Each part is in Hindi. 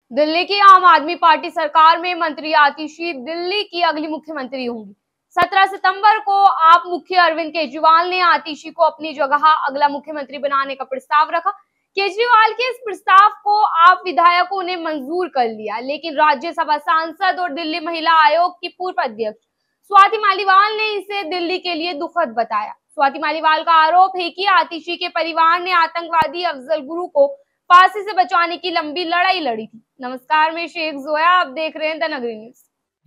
दिल्ली की आम आदमी पार्टी सरकार में मंत्री आतिशी दिल्ली की अगली मुख्यमंत्री होंगी। 17 सितंबर को आप मुख्य अरविंद केजरीवाल ने आतिशी को अपनी जगह अगला मुख्यमंत्री बनाने का प्रस्ताव रखा। केजरीवाल के इस प्रस्ताव को आप विधायकों ने मंजूर कर लिया, लेकिन राज्यसभा सांसद और दिल्ली महिला आयोग की पूर्व अध्यक्ष स्वाति मालीवाल ने इसे दिल्ली के लिए दुखद बताया। स्वाति मालीवाल का आरोप है कि आतिशी के परिवार ने आतंकवादी अफजल गुरु को फांसी से बचाने की लंबी लड़ाई लड़ी थी। नमस्कार, मैं शेख जोया, आप देख रहे हैं द नगरी न्यूज।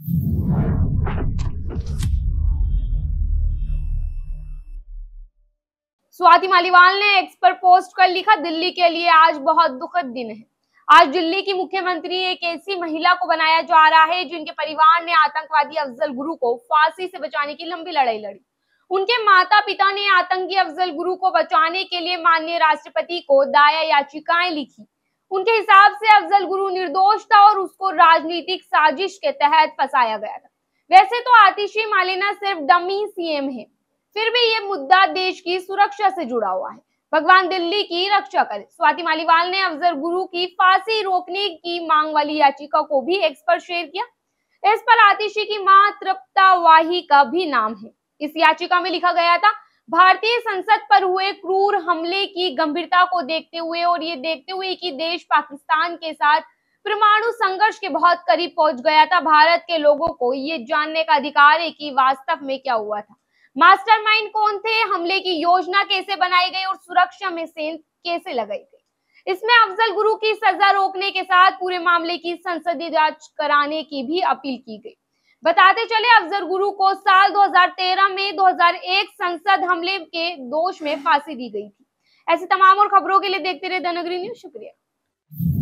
स्वाति मालीवाल ने एक्स पर पोस्ट कर लिखा, दिल्ली के लिए आज बहुत दुखद दिन है। आज दिल्ली की मुख्यमंत्री एक ऐसी महिला को बनाया जा रहा है जिनके परिवार ने आतंकवादी अफजल गुरु को फांसी से बचाने की लंबी लड़ाई लड़ी। उनके माता पिता ने आतंकी अफजल गुरु को बचाने के लिए माननीय राष्ट्रपति को दाया याचिकाएं लिखी। उनके हिसाब से अफजल गुरु निर्दोष था और उसको राजनीतिक साजिश के तहत फंसाया गया था। वैसे तो आतिशी मालिना सिर्फ डमी सीएम है, फिर भी ये मुद्दा देश की सुरक्षा से जुड़ा हुआ है। भगवान दिल्ली की रक्षा करे। स्वाति मालीवाल ने अफजल गुरु की फांसी रोकने की मांग वाली याचिका को भी एक्स पर शेयर किया। इस पर आतिशी की मां तृप्ता वाही का भी नाम है। इस याचिका में लिखा गया था, भारतीय संसद पर हुए क्रूर हमले की गंभीरता को देखते हुए और ये देखते हुए कि देश पाकिस्तान के साथ परमाणु संघर्ष के बहुत करीब पहुंच गया था, भारत के लोगों को ये जानने का अधिकार है कि वास्तव में क्या हुआ था, मास्टरमाइंड कौन थे, हमले की योजना कैसे बनाई गई और सुरक्षा में सेंध कैसे लगाई गई। इसमें अफजल गुरु की सजा रोकने के साथ पूरे मामले की संसदीय जांच कराने की भी अपील की गई। बताते चले, अफजल गुरु को साल 2013 में 2001 संसद हमले के दोष में फांसी दी गई थी। ऐसी तमाम और खबरों के लिए देखते रहे द नगरी न्यूज। शुक्रिया।